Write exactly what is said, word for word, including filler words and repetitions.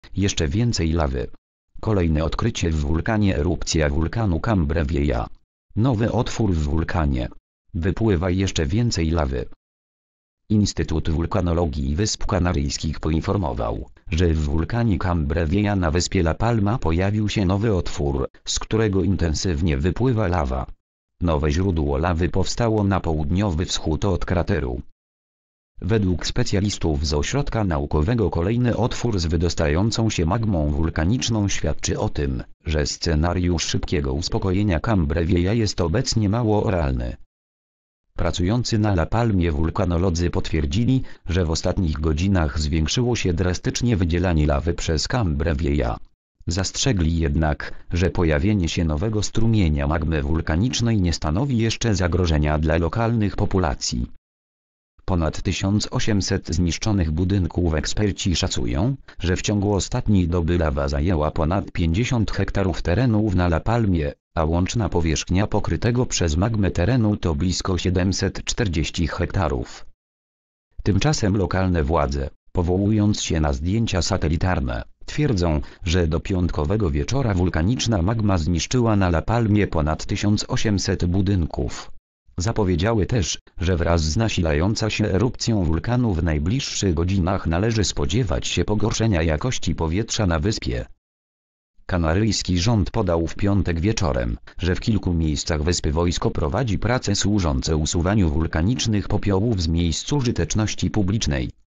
Jeszcze więcej lawy. Kolejne odkrycie w wulkanie. Erupcja wulkanu Cambre Vieja. Nowy otwór w wulkanie. Wypływa jeszcze więcej lawy. Instytut Wulkanologii Wysp Kanaryjskich poinformował, że w wulkanie Cambre Vieja na wyspie La Palma pojawił się nowy otwór, z którego intensywnie wypływa lawa. Nowe źródło lawy powstało na południowy wschód od krateru. Według specjalistów z ośrodka naukowego kolejny otwór z wydostającą się magmą wulkaniczną świadczy o tym, że scenariusz szybkiego uspokojenia Cambre Vieja jest obecnie mało realny. Pracujący na La Palmie wulkanolodzy potwierdzili, że w ostatnich godzinach zwiększyło się drastycznie wydzielanie lawy przez Cambre Vieja. Zastrzegli jednak, że pojawienie się nowego strumienia magmy wulkanicznej nie stanowi jeszcze zagrożenia dla lokalnych populacji. Ponad tysiąc osiemset zniszczonych budynków. Eksperci szacują, że w ciągu ostatniej doby lawa zajęła ponad pięćdziesiąt hektarów terenów na La Palmie, a łączna powierzchnia pokrytego przez magmę terenu to blisko siedemset czterdzieści hektarów. Tymczasem lokalne władze, powołując się na zdjęcia satelitarne, twierdzą, że do piątkowego wieczora wulkaniczna magma zniszczyła na La Palmie ponad tysiąc osiemset budynków. Zapowiedziały też, że wraz z nasilającą się erupcją wulkanu w najbliższych godzinach należy spodziewać się pogorszenia jakości powietrza na wyspie. Kanaryjski rząd podał w piątek wieczorem, że w kilku miejscach wyspy wojsko prowadzi prace służące usuwaniu wulkanicznych popiołów z miejsc użyteczności publicznej.